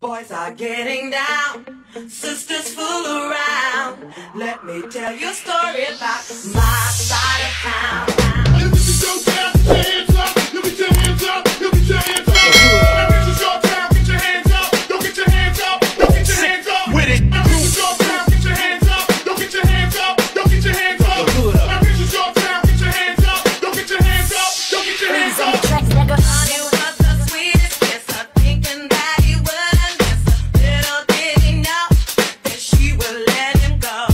Boys are getting down, sisters fool around. Let me tell you a story about my side of town. If this is your town, get your hands up. You get your hands up. You get your hands up. If this is your town, get your hands up. Don't get your hands up. Don't get your hands up. With it. If this is your town, get your hands up. Don't get your hands up. Don't get your hands up. If this is your town, get your hands up. Don't get your hands up. Don't get your hands up. Honey was the sweetest kisser, thinking that he wouldn't miss her. Little did he know that she would let him go.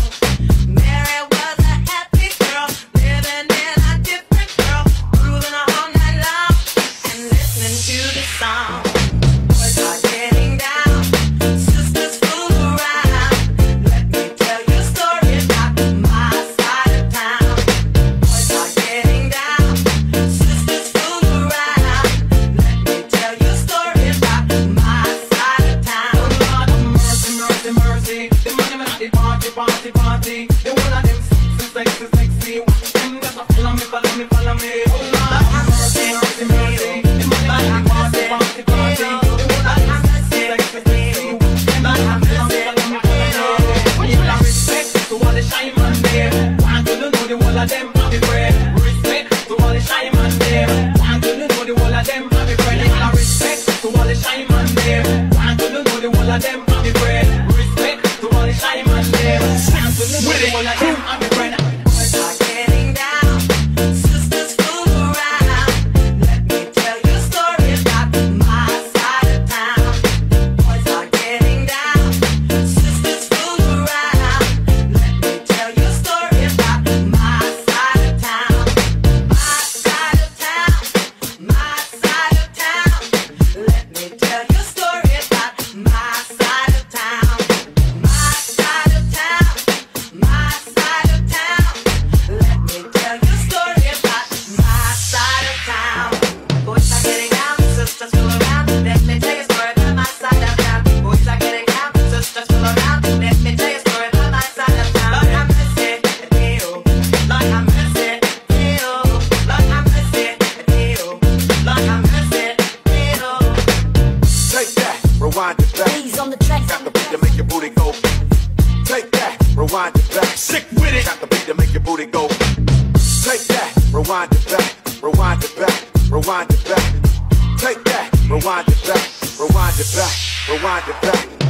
Mary was a happy girl, living in a different world, cruising all night long and listening to the song. Boys are getting down, sisters fool around. Let me tell you a story about my side of town. Boys are getting down, sisters fool around. Let me tell you a story about my side of town. Lord have mercy, mercy, mercy. The money when I the party, party, party. The one of them sexy, sexy. Them just a follow me, follow me, follow me. Oh Lord have mercy, mercy, mercy. The money when I the party, party, party. The one of them sexy, sexy. Them just a follow me, follow me, follow me. When you have respect to all the shy man there, want you to know the whole of them happy friend. Respect to all the shy man there, want you to know the whole of them happy friend. You have respect to all the shy man there, want you to know the whole of them happy friend. Respect to all the shy man there, want you to know the whole of them happy friend. Boys are getting down, sisters fool around. Let me tell you a story about my side of town. Boys are getting down, sisters fool around. Let me tell you a story about my side of town. My side of town, my side of town. Let me tell you a story about my side of town. My side of town, my side of town. Let me tell you a story about my side of town. Boys are getting down, sisters fool around. Let me tell you a story about my side of town. Boys are getting down, sisters fool around. Let me tell you a story about my side of town. Lord have mercy, ew. Lord have mercy, ew. Lord have mercy, ew. Lord have mercy, ew. Take that, rewind it back. Please on the track. Got the beat to make your booty go. Take that, rewind it back. Sick with it. Got the beat to make your booty go. Take that, rewind it back. Rewind it back. Rewind it back. Take that, rewind it back. Rewind it back. Rewind it back.